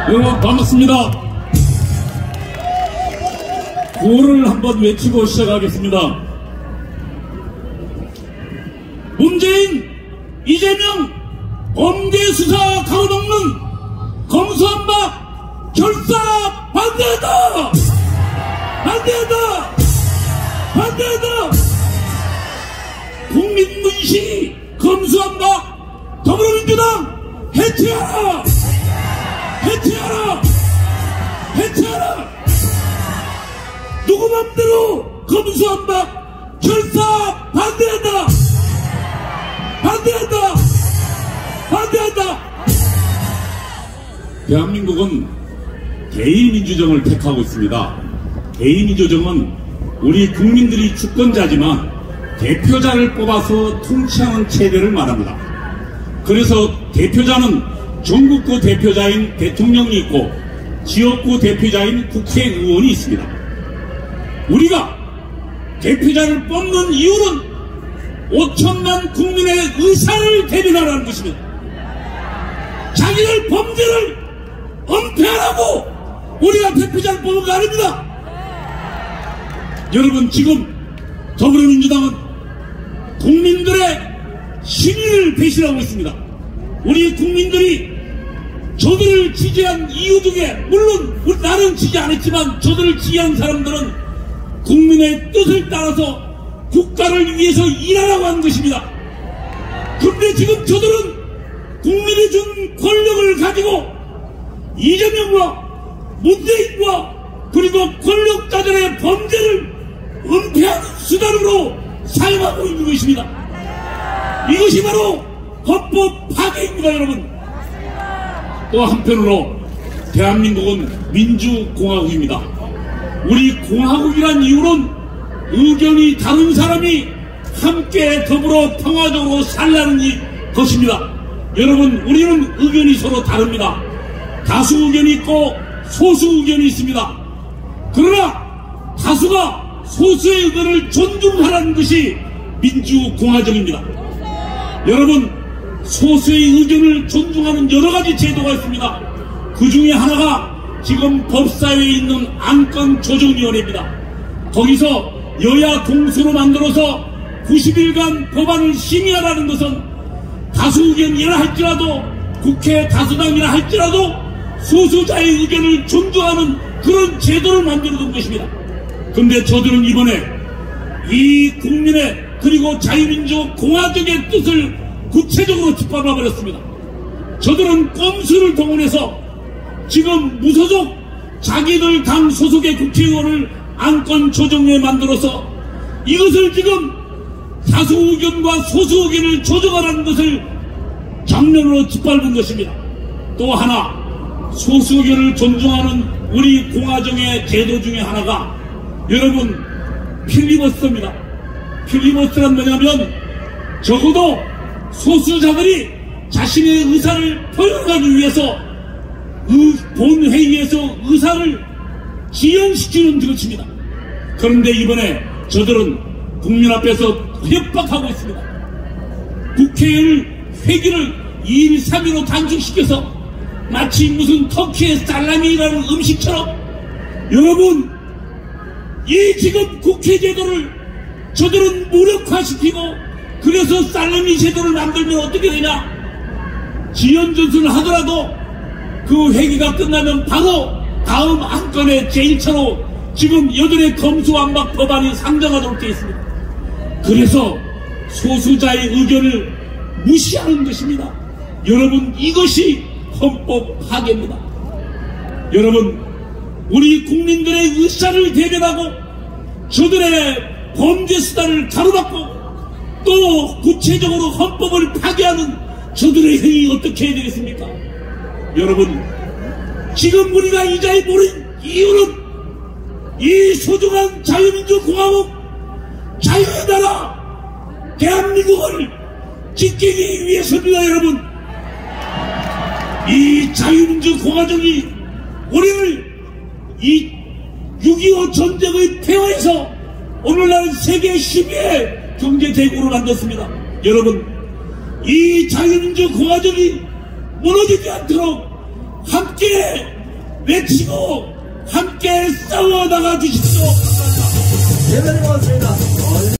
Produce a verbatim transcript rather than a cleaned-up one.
여러분 반갑습니다. 구호를 한번 외치고 시작하겠습니다. 문재인, 이재명 범죄 수사 가로막는 검수완박 결사 반대한다! 반대한다! 반대한다! 국민문시 검수완박 더불어민주당 해체하라! 해체하라! 해체하라! 누구 맘대로 검수완박 결사 반대한다! 반대한다! 반대한다! 대한민국은 개인민주정을 택하고 있습니다. 개인민주정은 우리 국민들이 주권자지만 대표자를 뽑아서 통치하는 체제를 말합니다. 그래서 대표자는 전국구 대표자인 대통령이 있고 지역구 대표자인 국회의원이 있습니다. 우리가 대표자를 뽑는 이유는 오천만 국민의 의사를 대변하라는 것입니다. 자기들 범죄를 은폐하라고 우리가 대표자를 뽑은 거 아닙니다. 여러분, 지금 더불어민주당은 국민들의 신의를 배신하고 있습니다. 우리 국민들이 저들을 지지한 이유 중에, 물론 나는 지지 안 했지만 저들을 지지한 사람들은 국민의 뜻을 따라서 국가를 위해서 일하라고 하는 것입니다. 그런데 지금 저들은 국민이 준 권력을 가지고 이재명과 문재인과 그리고 권력자들의 범죄를 은폐하는 수단으로 사용하고 있는 것입니다. 이것이 바로 헌법 파괴입니다, 여러분. 또 한편으로 대한민국은 민주공화국입니다. 우리 공화국이란 이유는 의견이 다른 사람이 함께 더불어 평화적으로 살라는 것입니다. 여러분, 우리는 의견이 서로 다릅니다. 다수 의견이 있고 소수 의견이 있습니다. 그러나 다수가 소수의 의견을 존중하라는 것이 민주공화정입니다. 여러분, 소수의 의견을 존중하는 여러 가지 제도가 있습니다. 그 중에 하나가 지금 법사위에 있는 안건조정위원회입니다. 거기서 여야 동수로 만들어서 구십 일간 법안을 심의하라는 것은 다수 의견이라 할지라도 국회 다수당이라 할지라도 소수자의 의견을 존중하는 그런 제도를 만들어둔 것입니다. 그런데 저들은 이번에 이 국민의 그리고 자유민주공화국의 뜻을 구체적으로 짓밟아버렸습니다. 저들은 꼼수를 동원해서 지금 무소속 자기들 당 소속의 국회의원을 안건조정위에 만들어서 이것을 지금 다수 의견과 소수 의견을 조정하라는 것을 정면으로 짓밟은 것입니다. 또 하나, 소수 의견을 존중하는 우리 공화정의 제도 중에 하나가 여러분 필리버스터입니다. 필리버스터란 뭐냐면 적어도 소수자들이 자신의 의사를 표현하기 위해서 본회의에서 의사를 지연시키는 것입니다. 그런데 이번에 저들은 국민 앞에서 협박하고 있습니다. 국회의 회기를 이 일, 삼 일로 단축시켜서 마치 무슨 터키의 살라미라는 음식처럼, 여러분, 이 지금 국회 제도를 저들은 무력화시키고 그래서 살라미 제도를 만들면 어떻게 되냐? 지연전순을 하더라도 그 회기가 끝나면 바로 다음 안건의 제일 차로 지금 여전히 검수완박 법안이 상정하도록 되어 있습니다. 그래서 소수자의 의견을 무시하는 것입니다. 여러분, 이것이 헌법 파괴입니다. 여러분, 우리 국민들의 의사를 대변하고 저들의 범죄 수단을 가로막고 또 구체적으로 헌법을 파괴하는 저들의 행위 어떻게 해야 되겠습니까? 여러분, 지금 우리가 이 자리에 모인 이유는 이 소중한 자유민주공화국, 자유의 나라 대한민국을 지키기 위해서입니다. 여러분, 이 자유민주공화국이 우리를 이 육이오 전쟁의 폐허에서 오늘날 세계 십 위의 경제대국으로 만들었습니다. 여러분, 이 자유민주공화국이 무너지지 않도록 함께 외치고 함께 싸워 나가 주십시오. 감사합니다. 대단히 고맙습니다.